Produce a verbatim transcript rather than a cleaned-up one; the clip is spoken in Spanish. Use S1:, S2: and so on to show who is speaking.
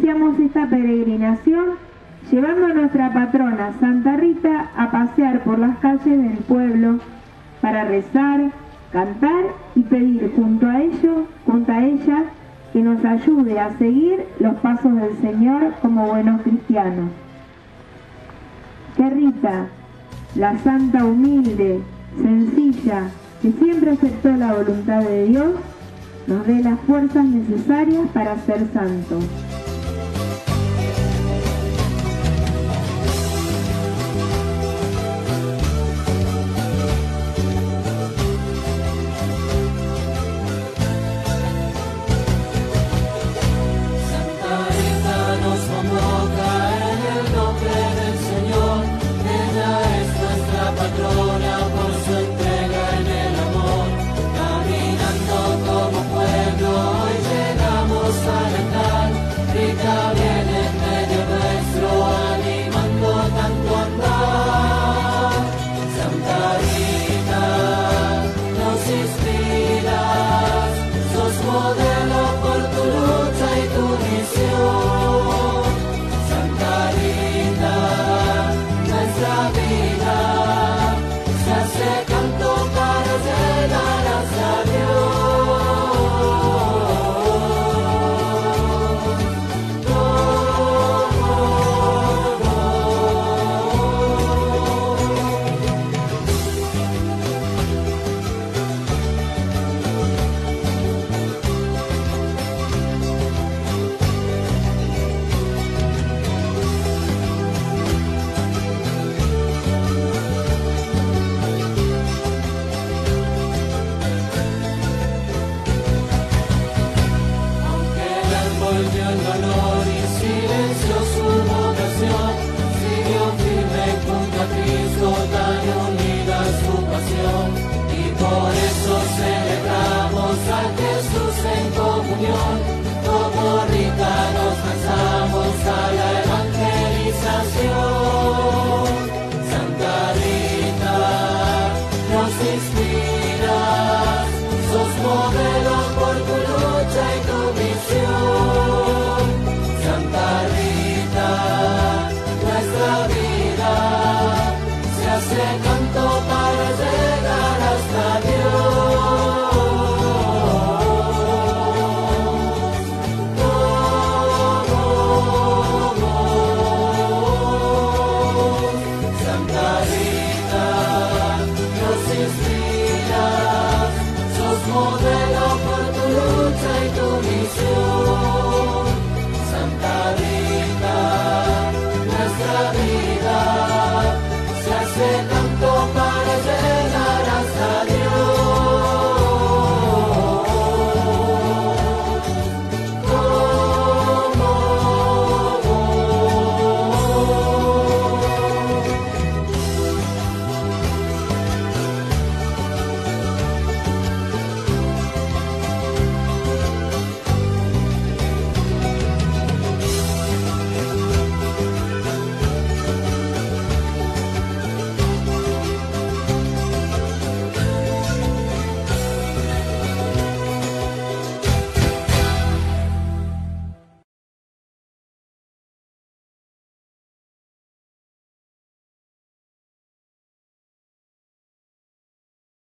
S1: iniciamos esta peregrinación llevando a nuestra patrona Santa Rita a pasear por las calles del pueblo para rezar, cantar y pedir junto a ellos, junto a ella, que nos ayude a seguir los pasos del Señor como buenos cristianos. Que Rita, la santa humilde, sencilla, que siempre aceptó la voluntad de Dios, nos dé las fuerzas necesarias para ser santos.
S2: Sos